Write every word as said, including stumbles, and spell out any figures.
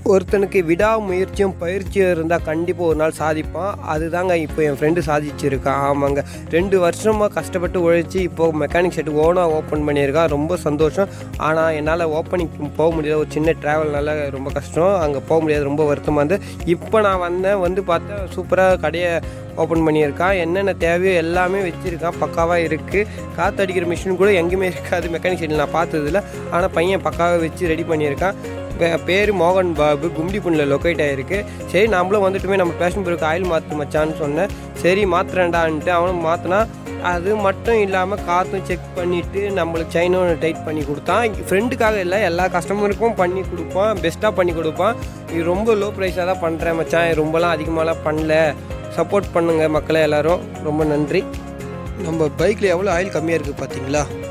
ஒருத்தனுக்கு விடாமுயற்சியும் பயிற்சியும் இருந்தால் கண்டிப்பாக ஒரு நாள் சாதிப்பான். அதுதாங்க இப்போ என் ஃப்ரெண்டு சாதிச்சிருக்கான். ஆமாங்க, ரெண்டு வருஷமாக கஷ்டப்பட்டு உழைச்சி இப்போது மெக்கானிக் ஷெட் ஓனாக ஓப்பன் பண்ணியிருக்கான். ரொம்ப சந்தோஷம். ஆனால் என்னால் ஓப்பனிங் போக முடியாது, ஒரு சின்ன ட்ராவல்னால ரொம்ப கஷ்டம், அங்கே போக முடியாது, ரொம்ப வருத்தமாக இருந்து. இப்போ நான் வந்தேன், வந்து பார்த்தா சூப்பராக கடையை ஓப்பன் பண்ணியிருக்கான். என்னென்ன தேவையோ எல்லாமே வச்சுருக்கான், பக்காவாக இருக்குது. காற்றடிக்கிற மிஷின் கூட எங்கேயுமே இருக்காது மெக்கானிக் ஷெட்டில் நான் பார்த்ததில்ல. ஆனால் பையன் பக்காவாக வச்சு ரெடி பண்ணியிருக்கான். பேர் மோகன் பாபு, கும்டிபுண்ணில் லொக்கேட் ஆகிருக்கு. சரி நம்மளும் வந்துட்டுமே நம்ம பேஷன் ப்ரோக்கு ஆயில் மாற்று மச்சான்னு சொன்னேன். சரி மாற்றுறேன்டான்ட்டு அவனும் மாற்றினா. அது மட்டும் இல்லாமல் காற்றும் செக் பண்ணிவிட்டு நம்மளுக்கு செயினும் டைட் பண்ணி கொடுத்தான். ஃப்ரெண்டுக்காக இல்லை, எல்லா கஸ்டமருக்கும் பண்ணி கொடுப்பான், பெஸ்ட்டாக பண்ணி கொடுப்பான். இது ரொம்ப லோ ப்ரைஸாக தான் பண்ணுறேன் மச்சான், ரொம்பலாம் அதிகமாகலாம் பண்ணல. சப்போர்ட் பண்ணுங்கள் மக்களே எல்லோரும், ரொம்ப நன்றி. நம்ம பைக்கில் எவ்வளோ ஆயில் கம்மியாக இருக்குது பார்த்தீங்களா?